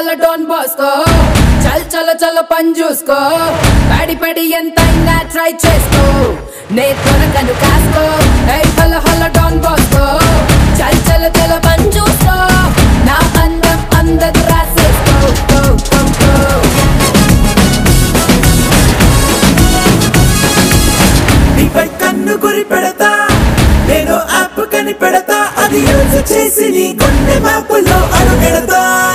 హల Dhone Bosco చల్ చలో చలో పని చూసుకో పడి పడి ఎంతైనా ట్రై చేసుకో నే త్వరకను కాసుకో హల హల డోన్ బాస్కో చల్ చలో చలో పని చూసుకో నా అందం అందదు రాసేసుకో గో గో గో నీపై కన్ను గురి పెడతా నేను యాప్ కని పెడతా అది యూజ్ చేసి నీ గుండె మ్యాపుల్లో అడుగెడతా